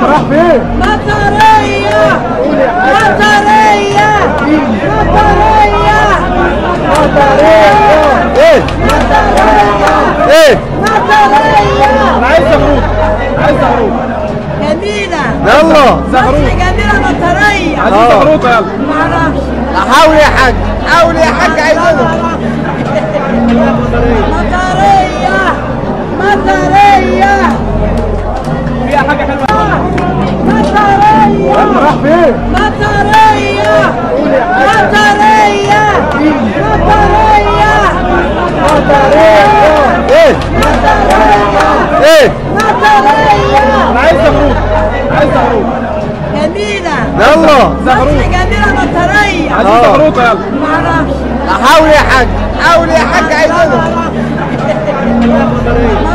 راح فين؟ مطرية مطرية مطرية مطرية ايه؟ ايه؟ مطرية انا عايز زغروط جميلة يلا مصر جميلة مطرية عايزين زغروطة يلا معرفش حاول يا حاج حاول يا حاج عايزينها مطرية مطرية فيها حاجة حلوة مطرية راح فين؟ مطرية مطرية مطرية مطرية ايه؟ ايه؟ مطرية انا عايز زغروط جميلة يلا مصر جميلة مطرية عايزين زغروطة يلا معرفش حاول يا حاج عايزينها